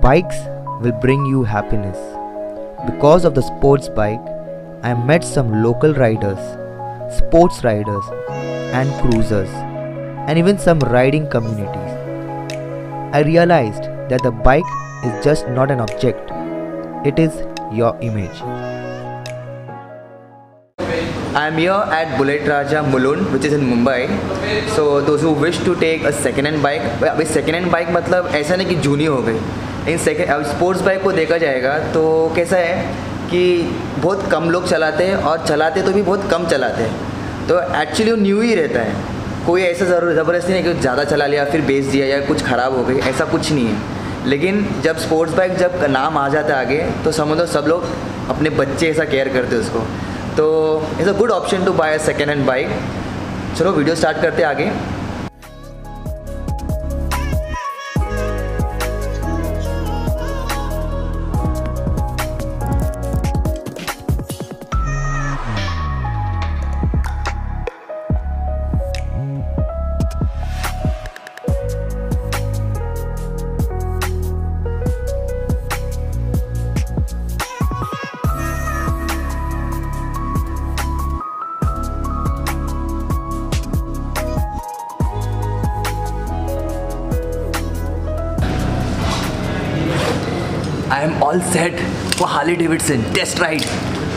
bikes will bring you happiness. Because of the sports bike, I met some local riders, sports riders and cruisers, and even some riding communities. I realized that the bike is just not an object, it is your image. I am here at Bullet Raja Mulund, which is in Mumbai. So those who wish to take a second-hand bike, अभी second-hand bike मतलब ऐसा नहीं कि जूनी हो गई. इन अब sports bike को देखा जाएगा तो कैसा है कि बहुत कम लोग चलाते हैं और चलाते तो भी बहुत कम चलाते हैं. तो एक्चुअली वो न्यू ही रहता है. कोई ऐसा ज़बरदस्ती नहीं कि ज़्यादा चला लिया फिर बेच दिया या कुछ ख़राब हो गई, ऐसा कुछ नहीं है. लेकिन जब स्पोर्ट्स बाइक जब नाम आ जाता है आगे तो समझो सब लोग अपने बच्चे ऐसा केयर करते हैं उसको. तो it's a good option to buy a second hand bike. चलो वीडियो स्टार्ट करते हैं आगे. I am all set for Harley Davidson test ride.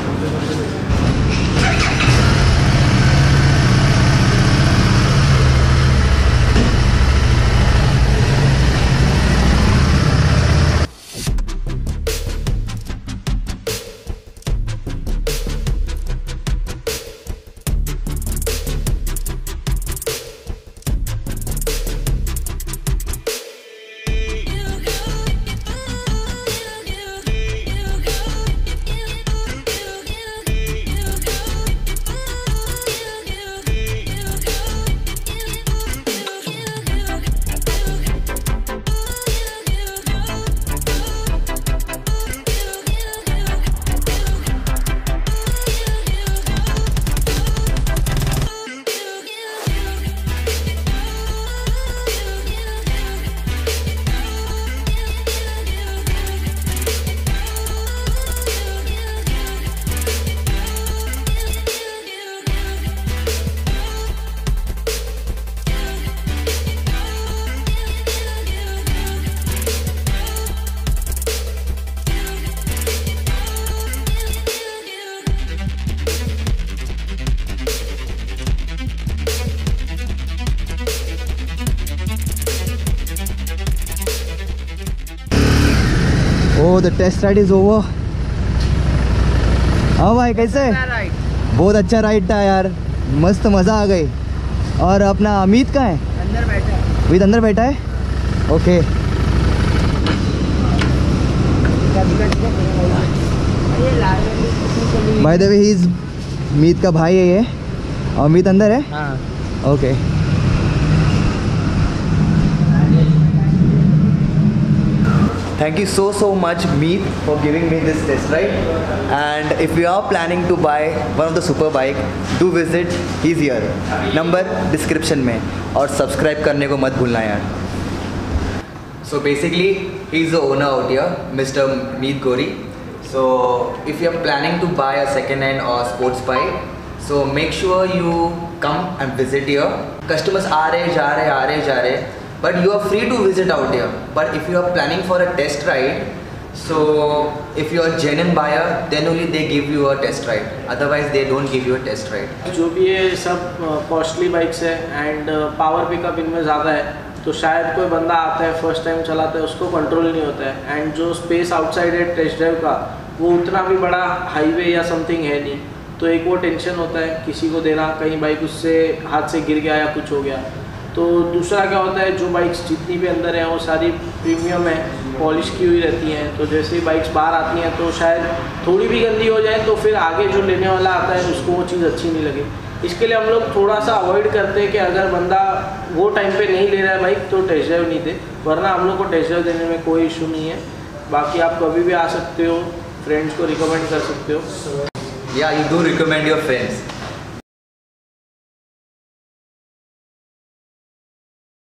Oh, the test ride is over. हाँ भाई कैसे? बहुत अच्छा राइड था यार, मस्त मज़ा आ गई. और अपना अमित कहाँ है? अंदर बैठा है. अमित अंदर बैठा है? Okay. By the way he is Amit का भाई है ये. अमित अंदर है? हाँ. Okay. Thank you so much Meet for giving me this test ride. And if you are planning to buy one of the super bike, do visit. He's here. Number description में. और subscribe करने को मत भूलना यार. So basically he's the owner out here, Mr. Meet Gori. So if you are planning to buy a second hand or sports bike, so make sure you come and visit here. Customers आ रहे जा रहे. But you are free to visit out here. But if you are planning for a test ride, so if you are a genuine buyer, then only they give you a test ride. Otherwise, they don't give you a test ride. जो भी ये सब costly bikes है and power pickup इनमें ज़्यादा है, तो शायद कोई बंदा आता है फर्स्ट टाइम चलाता है उसको कंट्रोल नहीं होता है. एंड जो स्पेस आउटसाइड है टेस्ट ड्राइव का, वो उतना भी बड़ा हाईवे या समथिंग है नहीं. तो एक वो टेंशन होता है किसी को देना, कहीं बाइक उससे हाथ से गिर गया या कुछ हो गया. तो दूसरा क्या होता है, जो बाइक्स जितनी भी अंदर हैं वो सारी प्रीमियम है, पॉलिश की हुई रहती हैं. तो जैसे ही बाइक्स बाहर आती हैं तो शायद थोड़ी भी गंदी हो जाए तो फिर आगे जो लेने वाला आता है उसको वो चीज़ अच्छी नहीं लगे. इसके लिए हम लोग थोड़ा सा अवॉइड करते हैं कि अगर बंदा वो टाइम पे नहीं ले रहा है बाइक तो टेस्ट ड्राइव नहीं दे, वरना हम लोग को टेस्ट ड्राइव देने में कोई इशू नहीं है. बाकी आप कभी भी आ सकते हो, फ्रेंड्स को रिकमेंड कर सकते हो. Yeah, you do recommend your friends.